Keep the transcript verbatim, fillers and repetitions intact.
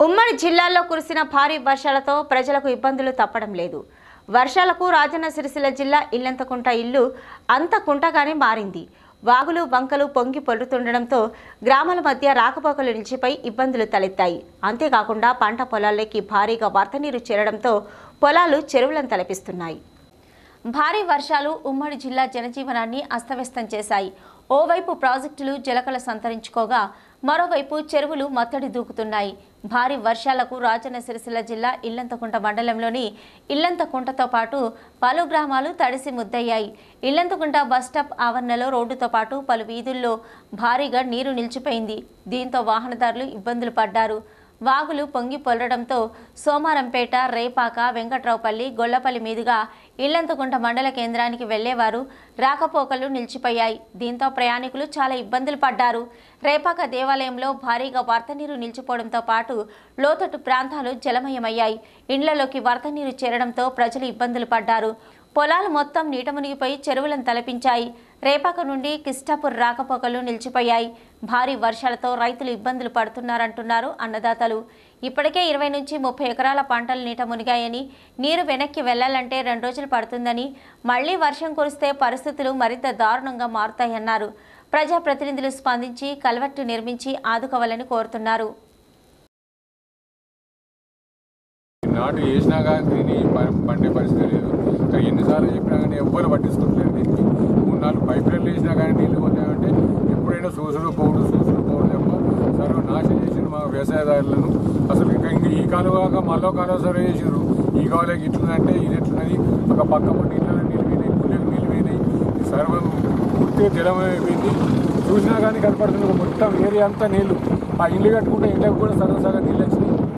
ఉమ్మడి జిల్లాల్లో కురిసిన భారీ వర్షాలతో ప్రజలకు ఇబ్బందులు తప్పడం లేదు. వర్షాలకు రాజన్న సిరిసిల్ల జిల్లా ఇల్లంతకుంట ఇల్లు అంతకుంటగానే మారింది. వాగులు వంకలు పొంగి పొర్లుతుండడంతో గ్రామాల మధ్య రాకపోకలు నిలిచిపోయి ఇబ్బందులు తలెత్తాయి. అంతేకాకుండా పంట పొలాల్లోకి భారీగా వరద నీరు చేరడంతో పొలాలు చెరువులను తలపిస్తున్నాయి. భారీ వర్షాలు ఉమ్మడి జిల్లా జనజీవనాన్ని అస్తవ్యస్తం చేశాయి. ఓవైపు ప్రాజెక్టులు జలకల సంతరించుకోగా మరోవైపు చెరువులు మత్తడి దూకుతున్నాయి. భారీ వర్షాలకు రాజన్న సిరిసిల్ల జిల్లా ఇల్లంతకుంట మండలంలోని ఇల్లంతకుంటతో పాటు పలు గ్రామాలు తడిసి ముద్దయ్యాయి. ఇల్లంతకుంట బస్టాప్ ఆవరణలో రోడ్డుతో పాటు పలు వీధుల్లో భారీగా నీరు నిలిచిపోయింది. దీంతో వాహనదారులు ఇబ్బందులు పడ్డారు. వాగులు పొంగి పొల్లడంతో సోమారంపేట, రేపాక, వెంకట్రావుపల్లి, గొల్లపల్లి మీదుగా ఇల్లంతకుంట మండల కేంద్రానికి వెళ్లేవారు రాకపోకలు నిలిచిపోయాయి. దీంతో ప్రయాణికులు చాలా ఇబ్బందులు పడ్డారు. రేపాక దేవాలయంలో భారీగా వరద నీరు నిలిచిపోవడంతో పాటు లోతట్టు ప్రాంతాలు జలమయమయ్యాయి. ఇండ్లలోకి వరద నీరు చేరడంతో ప్రజలు ఇబ్బందులు పడ్డారు. పొలాలు మొత్తం నీట మునిగిపోయి చెరువులను తలపించాయి. రేపాక నుండి కిష్టాపూర్ రాకపోకలు నిలిచిపోయాయి. భారీ వర్షాలతో రైతులు ఇబ్బందులు పడుతున్నారంటున్నారు అన్నదాతలు. ఇప్పటికే ఇరవై నుంచి ముప్పై ఎకరాల పంటలు నీట మునిగాయని, నీరు వెనక్కి వెళ్లాలంటే రెండు రోజులు పడుతుందని, మళ్లీ వర్షం కురిస్తే పరిస్థితులు మరింత దారుణంగా మారుతాయన్నారు. ప్రజాప్రతినిధులు స్పందించి కల్వర్టు నిర్మించి ఆదుకోవాలని కోరుతున్నారు. నాటు వేసినా కానీ పండే పరిస్థితి లేదు. ఎన్నిసార్లు చెప్పినా కానీ ఎవ్వరు పట్టించుకోవట్లేదు. దీనికి మూడు నాలుగు పైప్ లైన్లు వేసినా కానీ నీళ్ళు పోతాయంటే ఎప్పుడైనా సూసుడు పోవుడు సూసుడు పోవుడు తప్ప సర్వ నాశనం చేసిన మా వ్యవసాయదారులను. అసలు ఇంకా ఇంక ఈ కాలువ కాక మళ్ళీ కాలువ సర్వ చేసారు. ఈ కాలువకి ఇట్లుందంటే ఇది ఎట్లున్నది, ఒక పక్క పట్టి ఇళ్ళలో నీళ్ళు పోయినాయి, పుల్లెలు నీళ్ళు పోయినాయి. సర్వం పూర్తిగా జలమైపోయింది. చూసినా కానీ కనపడుతుంది మొత్తం ఏరియా అంతా నీళ్ళు. ఆ ఇల్లు కట్టుకుంటే ఇళ్ళకి కూడా సగం సగం నీళ్ళు వచ్చినాయి.